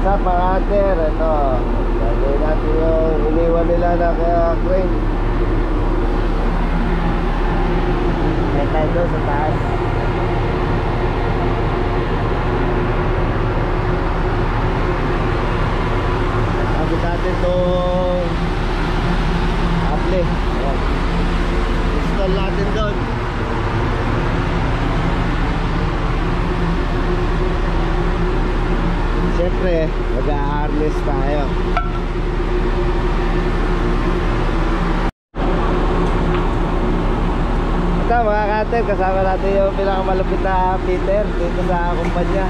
Sa Pangater, ito. Gagawin natin yung iniwan nila na crane. May tayo doon sa taas. Sabit natin itong able. Install natin doon. Siyempre, mag-a-harness tayo. Ito mga cutter, kasama natin yung pinakamalapit na fitter dito sa kumpanya.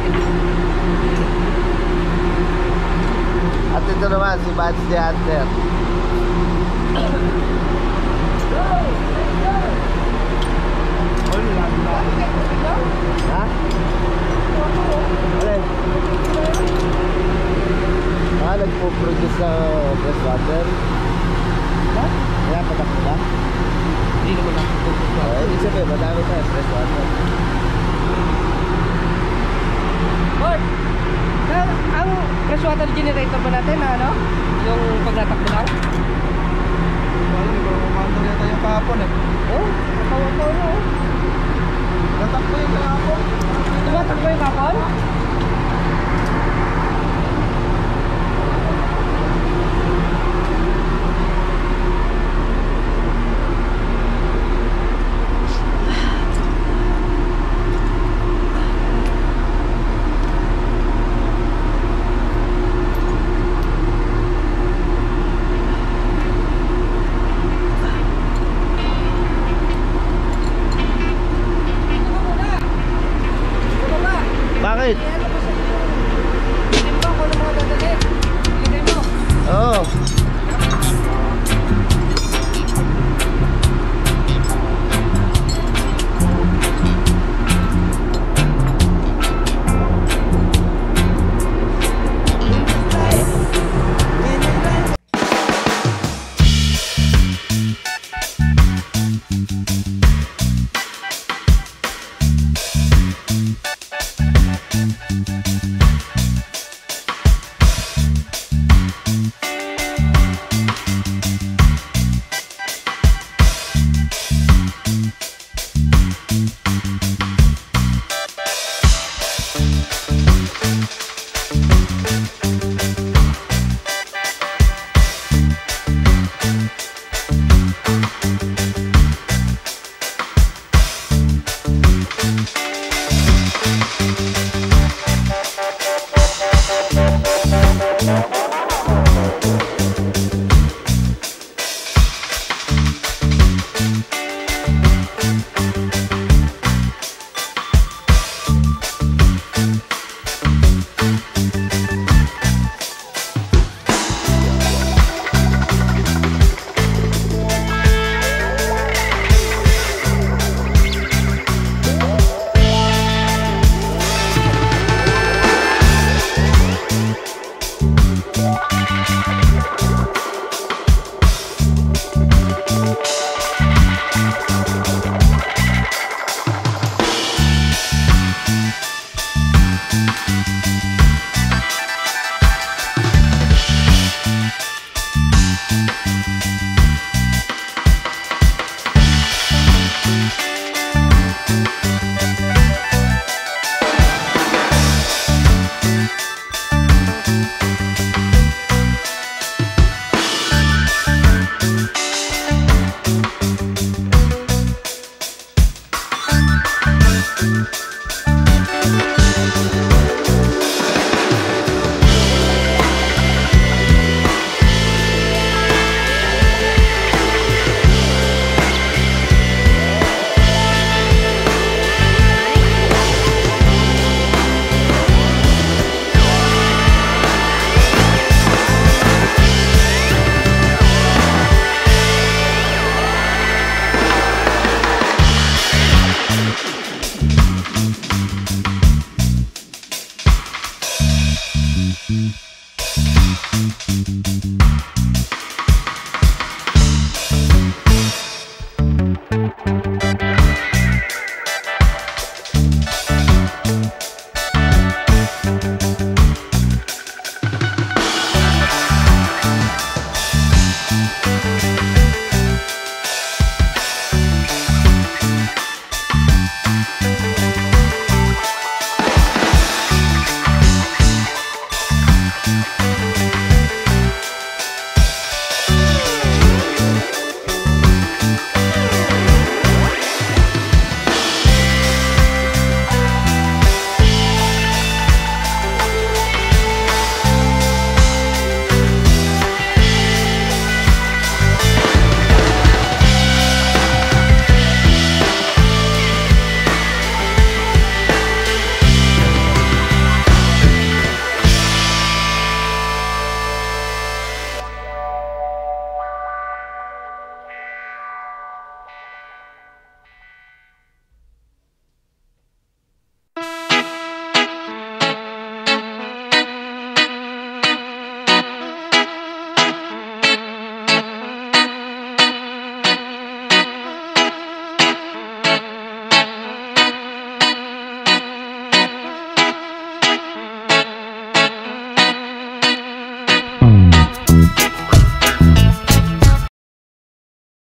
At ito naman si Vance the Hunter. Ha? Alin? Nagpo-produce ng fresh water. Ha? Kaya patakbo ba? Hindi naman nagpo-produce. Ibig sabihin, madami tayo fresh water. Lord, ang fresh water generator ba natin na ano? Yung pagtatakbo lang? Wala, hindi ko kumando yata yung kahapon eh. Oh, nakawaw na oh. Natakbo yung kahapon. Tumatakbo yung kapon? Bakit? Timba ko ng mga dadalhin. Ilagay mo. Oo.